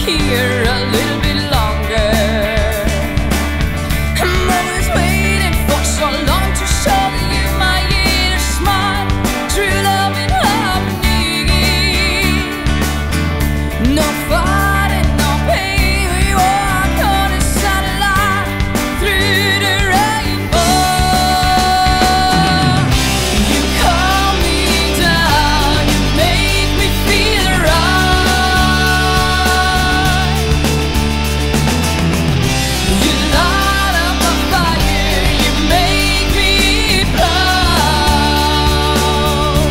here a little bit longer. I'm always waiting for so long to show you my inner smile, true love and harmony. No fighting, no pain, we walk on a satellite through the rainbow. You calm me down, you make me feel right. You light up my fire, you make me proud.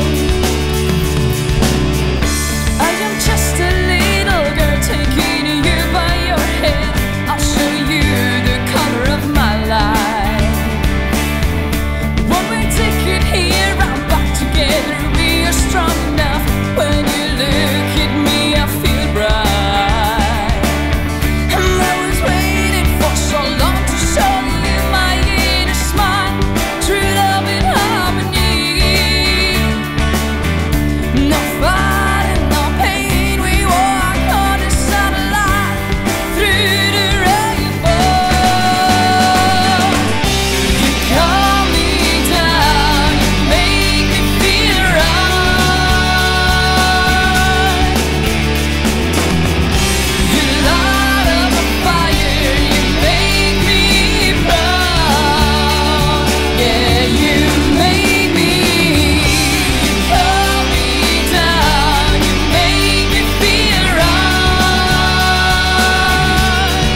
I am just a little girl taking you by your hand. I'll show you the color of my life. One-way ticket here, I'm back together. We are strong enough. When you look at me, I feel bright. And I was waiting for so long to show you my inner smile, true love and harmony. No fighting, no pain, we walk on a satellite through the rainbow. You calm me down, you make me feel right. You light up a fire, you make me proud. Yeah, you make me. You calm me down, you make me feel right.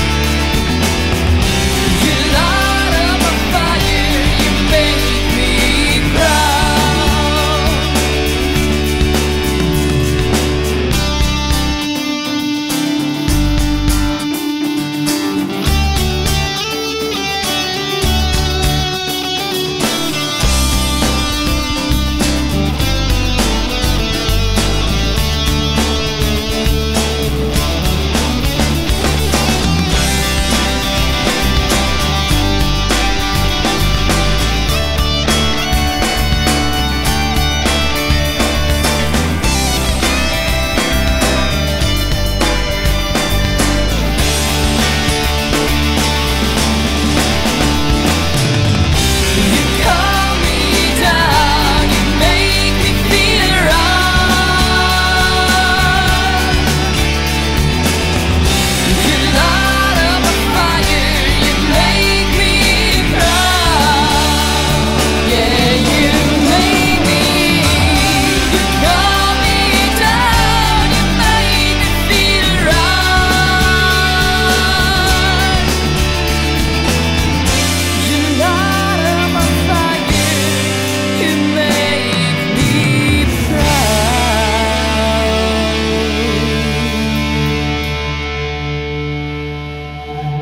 You light up a fire, you make me proud. You calm me down, you make me feel right. You light up a fire, you make me proud. Yeah, you make me. You calm me down, you make me feel right. You light up my fire, you make me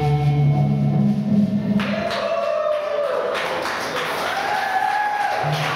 proud.